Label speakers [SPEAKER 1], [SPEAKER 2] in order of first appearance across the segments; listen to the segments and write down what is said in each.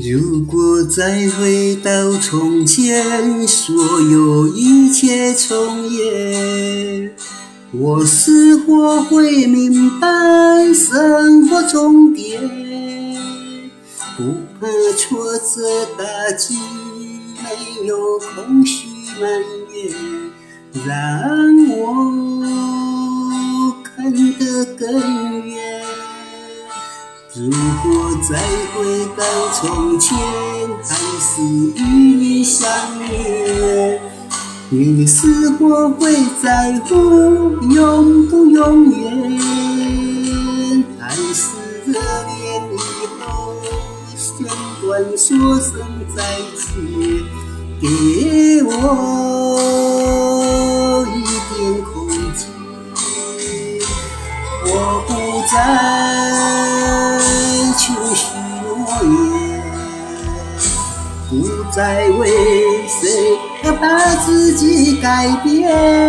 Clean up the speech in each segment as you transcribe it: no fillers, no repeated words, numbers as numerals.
[SPEAKER 1] 如果再回到从前，所有一切重演，我是否会明白生活重点？不怕挫折打击，没有空虚埋怨，让我看得更远。如果再回到从前，还是与你相恋，你是否会在乎永不永远？还是热恋以后，弦断说声再见，给我一点空间，我不再求许诺言，不再为谁而把自己改变。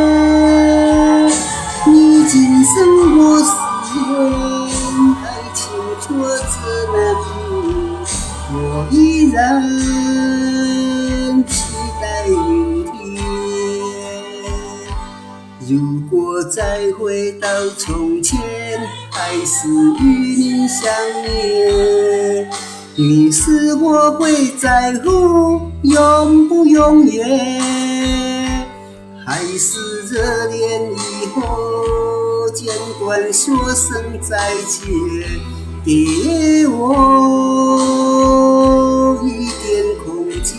[SPEAKER 1] 历经生活试炼，爱情挫折难免，我依然期待明天。如果再回到从前，还是与你相恋，你是否会在乎永不永远？还是热恋以后，简短说声再见，给我一点空间。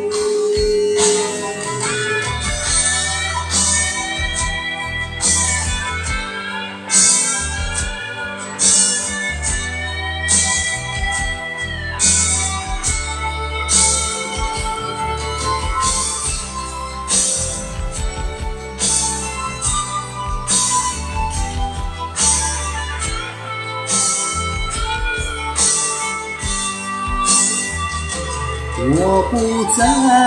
[SPEAKER 1] 我不再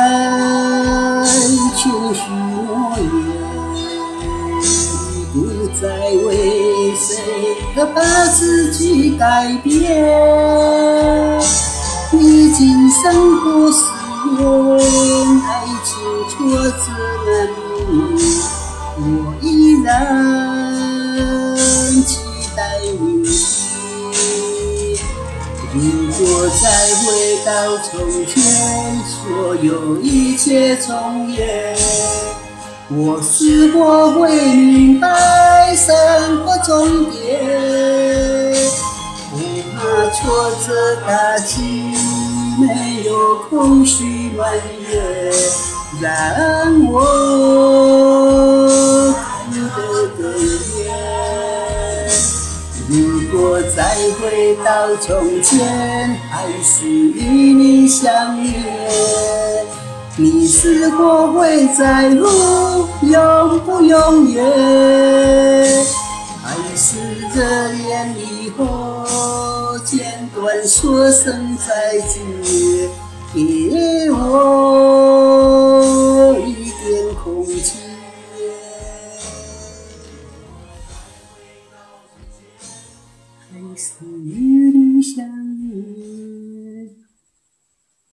[SPEAKER 1] 求许诺言，不再为谁而把自己改变。历经生活试炼，爱情挫折难免，我依然期待明天。如果再回到从前，所有一切重演，我是否会明白生活重点？不怕挫折打击，没有空虚埋怨，让我看得更远。如果再回到从前，还是与你相恋，你是否会在乎永不永远？还是热恋以后，简短说声再见，给我一点空间。还是与你相遇。